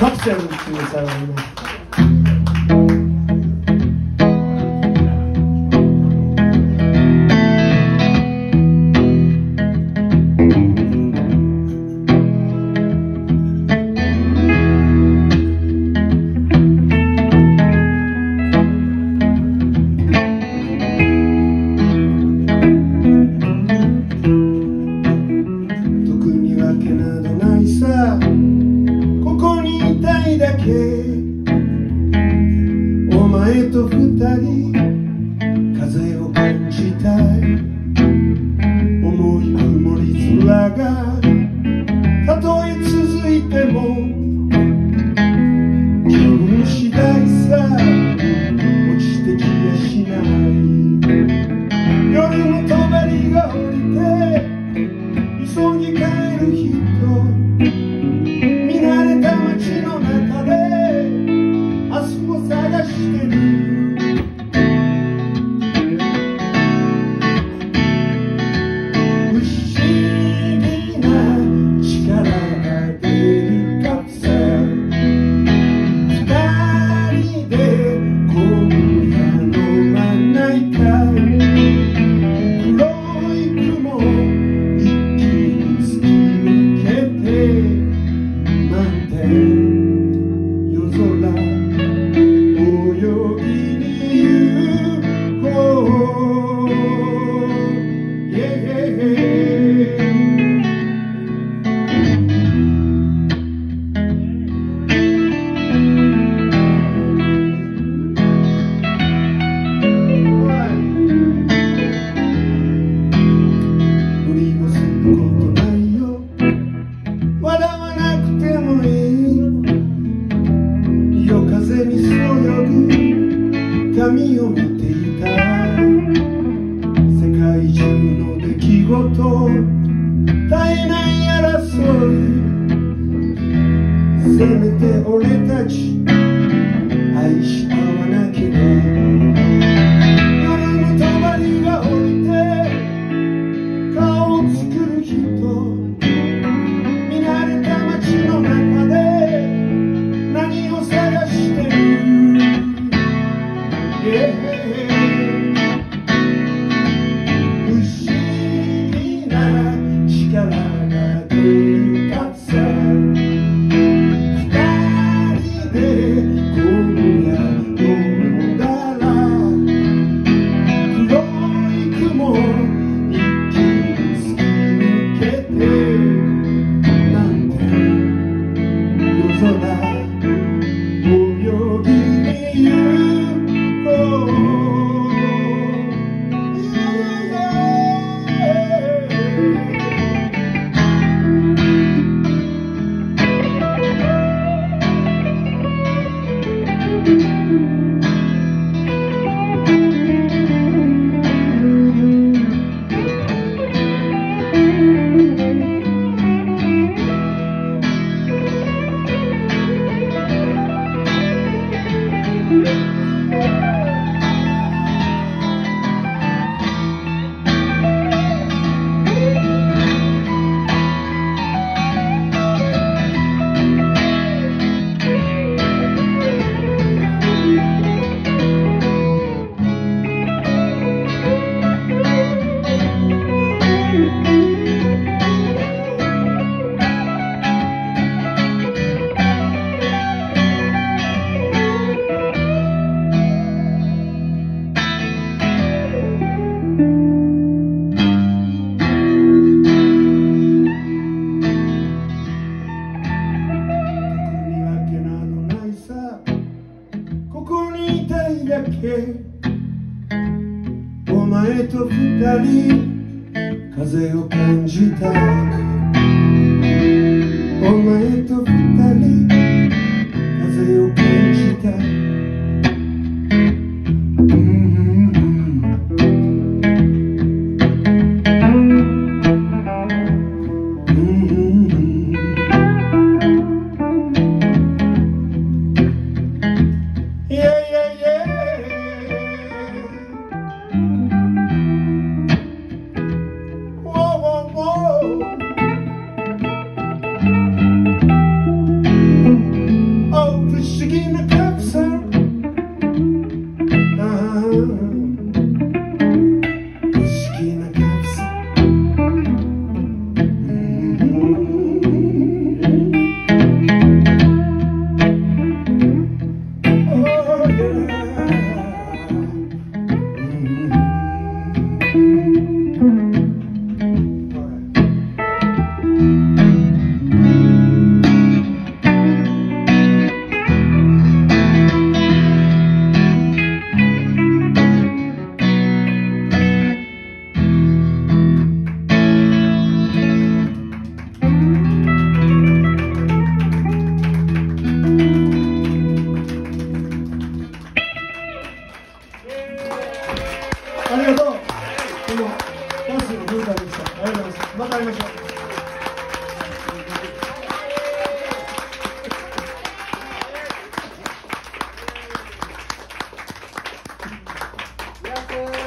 カプセルっていう歌があります。お前と二人風を感じたい重い曇り空がたとえ続いても気分次第さ落ちてきやしない夜の帳が降りて急ぎ帰る人見慣れた街の中で明日を探してる不思議な力が出るカプセル二人で今夜飲まないかい黒い雲一気に突き抜けて満天夜空泳ぎに行こう、無理をすることないよ笑わなくてもいい夜風にそよぐ髪を見ていた世界中の出来事絶えない争いせめて俺たち愛し合わなければ夜の帳が降りて顔を作る人見慣れた街の中で何を探してる不思議な力が出るカプセル二人で今夜飲んだら黒い雲一気に突き抜けてなんて夜空泳ぎに行こうお前と二人風を感じたお前と二人風を感じたす。